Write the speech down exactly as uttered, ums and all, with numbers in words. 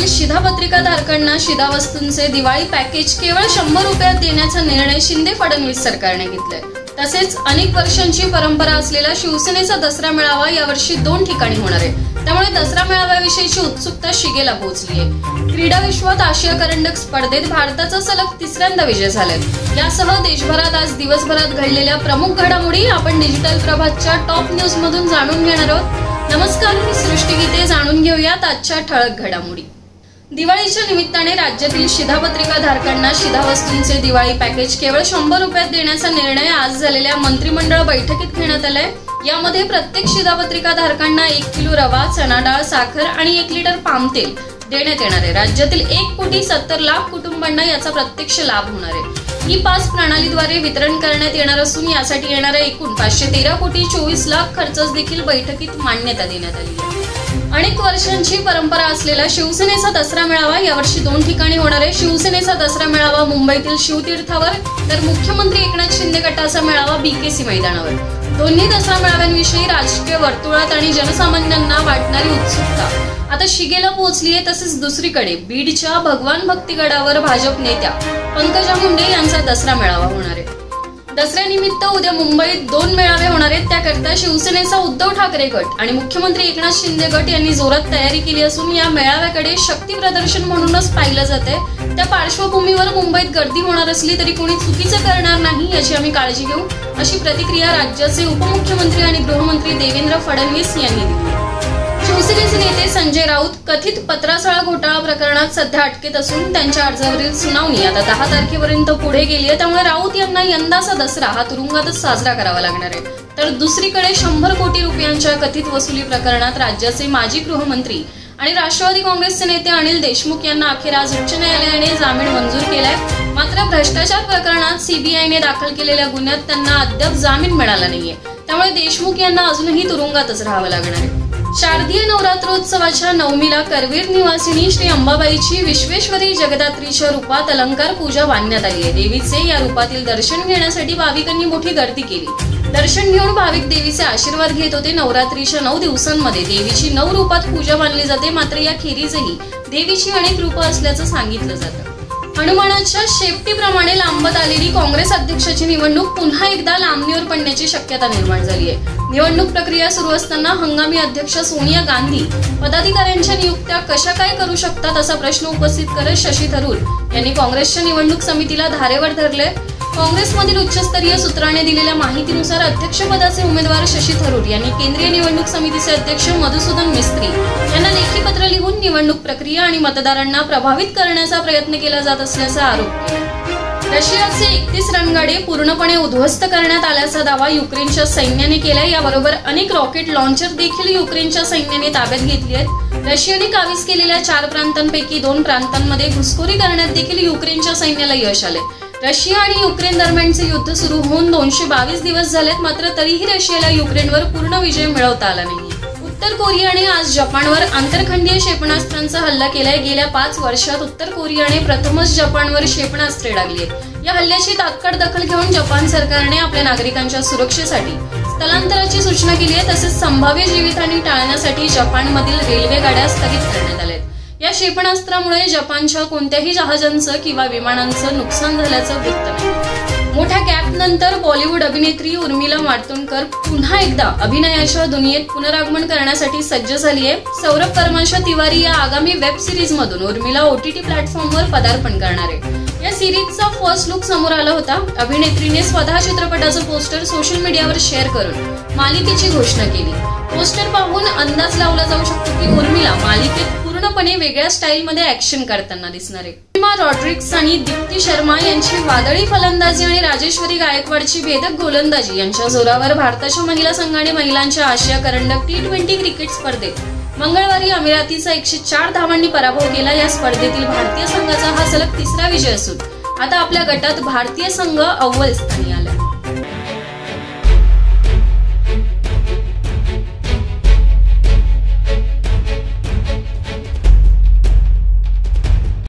राज्यातील शिधापत्रिका धारकांना शिधावस्तूंचे दिवाळी पॅकेज केवळ शंभर रुपयात देण्याचा निर्णय शिंदे फडणवीस सरकारने घेतलाय। तसेच अनेक वर्षांची परंपरा असलेला शिवसेनेचा दसरा मेळावा यावर्षी दोन ठिकाणी होणार आहे। त्यामुळे दसरा मेळाव्याविषयीची उत्सुकता शिगेला पोहोचली आहे। क्रीडा विश्वात आशिया करंडक स्पर्धेत भारताचा सलग तिसऱ्यांदा विजय झालाय। यासह देशभरात आज दिवसभरात घडलेल्या प्रमुख घडामोडी आपण डिजिटल प्रभातच्या टॉप न्यूज मधून जाणून घेणार आहोत। नमस्कार, मी सृष्टी गीते। जाणून घेऊयात आजच्या ठळक घडामोडी। दिवाळीच्या निमित्ताने राज्यातील शिधापत्रिका धारकांना शिधावस्तूंचे दिवाळी पॅकेज केवळ शंभर रुपयात देण्याचा निर्णय आज झालेल्या मंत्रिमंडळ बैठकीत घेण्यात आलाय। यामध्ये प्रत्येक शिधापत्रिका धारकांना एक किलो रवा, चणा डाळ, साखर आणि एक लिटर पाम तेल देण्यात येणार आहे। राज्यातील एक कोटी सत्तर लाख कुटुंबांना याचा प्रत्यक्ष लाभ होणार आहे। ई पास प्रणालीद्वारे वितरण करण्यात येणार असून यासाठी येणाऱ्या एकूण पाचशे तेरा कोटी चोवीस लाख खर्चास देखील बैठकीत मान्यता देण्यात आली आहे। अनेक वर्षांची परंपरा असलेला शिवसेनेचा दसरा मेळावा यावर्षी दोन ठिकाणी होणार आहे। शिवसेनेचा दसरा मेळावा मुंबईतील शिवतीर्थावर, तर मुख्यमंत्री एकनाथ शिंदे गटाचा मेळावा बीकेसी मैदानावर। दोन्ही दसरा मेळाव्यांविषयी राजकीय वर्तुळात आणि जनसामान्यांना वाटणारी उत्सुकता आता शिगेला पोहोचली आहे। तसेच दुसरीकडे बीडच्या भगवान भक्तीगडावर भाजप नेत्या पंकजा मुंडे यांचा दसरा मेळावा होणार आहे। दसऱ्यानिमित्त उद्या मुंबईत दोन मेळावे होणार आहेत। त्याकरता शिवसेनेचा उद्धव ठाकरे गट आणि मुख्यमंत्री एकनाथ शिंदे गट यांनी जोरात तयारी केली असून या मेळाव्याकडे शक्ती प्रदर्शन म्हणूनच पाहिलं जाते। त्या पार्श्वभूमीवर मुंबईत गर्दी होणार असली तरी कोणी चुकीचं करणार नाही याची आम्ही काळजी घेऊ, अशी प्रतिक्रिया राज्याचे उपमुख्यमंत्री आणि गृहमंत्री देवेंद्र फडणवीस यांनी दिली। शिवसेनेचे नेते संजय राऊत कथित पत्रासाळा घोटाळा प्रकरणात सध्या अटकेत असून त्यांच्या अर्जावरील सुनावणी आता दहा तारखेपर्यंत पुढे गेली आहे। त्यामुळे राऊत यांना यंदाचा दसरा हा तुरुंगातच साजरा करावा लागणार आहे। तर दुसरीकडे शंभर कोटी रुपयांच्या कथित वसुली प्रकरणात राज्याचे माजी गृहमंत्री आणि राष्ट्रवादी काँग्रेसचे नेते अनिल देशमुख यांना अखेर आज उच्च न्यायालयाने जामीन मंजूर केलाय। मात्र भ्रष्टाचार प्रकरणात सीबीआयने दाखल केलेल्या गुन्ह्यात त्यांना अद्याप जामीन मिळाला नाहीये। त्यामुळे देशमुख यांना अजूनही तुरुंगातच राहावं लागणार आहे। शारदीय नवरात्रोत्सवाच्या नवमीला करवीर निवासिनी श्री अंबाबाईची विश्वेश्वरी जगदात्रीच्या रूपात अलंकार पूजा बांधण्यात आली आहे। देवीचे या रूपातील दर्शन घेण्यासाठी भाविकांनी मोठी गर्दी केली। दर्शन घेऊन भाविक देवीचे आशीर्वाद घेत होते। नवरात्रीच्या नऊ दिवसांमध्ये देवीची नऊ रूपात पूजा मानली जाते। मात्र या खेरीजही देवीची अनेक रूपं असल्याचं सांगितलं जातं। हनुमानाच्या शेपटीप्रमाणे लांबत आलेली काँग्रेस अध्यक्षाची निवडणूक पुन्हा एकदा लांबणीवर पडण्याची शक्यता निर्माण झाली आहे। निवडणूक प्रक्रिया सुरू असताना हंगामी अध्यक्ष सोनिया गांधी पदाधिकाऱ्यांच्या नियुक्त्या कशा काय करू शकतात असा प्रश्न उपस्थित करत शशी थरूर यांनी काँग्रेसच्या निवडणूक समितीला धारेवर धरले। काँग्रेसमधील उच्चस्तरीय सूत्राने दिलेल्या माहितीनुसार अध्यक्षपदाचे उमेदवार शशी थरूर यांनी केंद्रीय निवडणूक समितीचे अध्यक्ष मधुसूदन मिस्त्री यांना लेखी पत्र लिहून निवडणूक प्रक्रिया आणि मतदारांना प्रभावित करण्याचा प्रयत्न केला जात असल्याचा आरोप केला। रशियाचे एकतीस रणगाडे पूर्णपणे उद्ध्वस्त करण्यात आल्याचा दावा युक्रेनच्या सैन्याने केलाय। याबरोबर अनेक रॉकेट लॉन्चर देखील युक्रेनच्या सैन्याने ताब्यात घेतली आहेत। रशियाने काबीज केलेल्या चार प्रांतांपैकी दोन प्रांतांमध्ये घुसखोरी करण्यात देखील युक्रेनच्या सैन्याला यश आले। रशिया आणि युक्रेन दरम्यानचे युद्ध सुरू होऊन दोनशे बावीस दिवस झालेत, मात्र तरीही रशियाला युक्रेनवर पूर्ण विजय मिळवता आला नाही। उत्तर कोरियाने आज जपानवर आंतरखंडीय क्षेपणास्त्रांचा हल्ला केलाय। गेल्या पाच वर्षात उत्तर कोरियाने प्रथमच जपानवर क्षेपणास्त्रे डागली आहेत। या हल्ल्याची तात्काळ दखल घेऊन जपान सरकारने आपल्या नागरिकांच्या सुरक्षेसाठी स्थलांतराची सूचना केली आहे। तसेच संभाव्य जीवितहानी टाळण्यासाठी जपानमधील रेल्वे गाड्या स्थगित करण्यात आल्या आहेत। या क्षेपणास्त्रामुळे जपानच्या कोणत्याही जहाजांचं किंवा विमानांचं नुकसान झाल्याचं वृत्त नाही। मोठ्या गॅप नंतर बॉलिवूड अभिनेत्री उर्मिला मातोंडकर पुन्हा एकदा अभिनयाच्या दुनियेत पुनरागमन करण्यासाठी सज्ज झाली आहे। सौरभ कर्माशा तिवारी या आगामी वेब सिरीज मधून उर्मिला ओटीटी प्लॅटफॉर्मवर पदार्पण करणार आहे। या सिरीजचा फर्स्ट लुक समोर आला होता। अभिनेत्रीने स्वतः चित्रपटाचं पोस्टर सोशल मीडियावर शेअर करून मालिकेची घोषणा केली। पोस्टर पाहून अंदाज लावला जाऊ शकतो की उर्मिला मालिकेत पूर्णपणे वेगळ्या स्टाईलमध्ये ऍक्शन करताना दिसणार आहे। एम्मा रॉड्रिग्स आणि दीप्ती शर्मा यांची वादळी फलंदाजी आणि राजेश्वरी गायकवाडची भेदक गोलंदाजी यांच्या जोरावर भारताच्या महिला संघाने महिलांच्या आशिया करंडक टी ट्वेंटी क्रिकेट स्पर्धेत मंगळवारी अमिरातीचा एकशे चार धावांनी पराभव केला। या स्पर्धेतील भारतीय संघाचा हा सलग तिसरा विजय असून आता आपल्या गटात भारतीय संघ अव्वल स्थानी आला।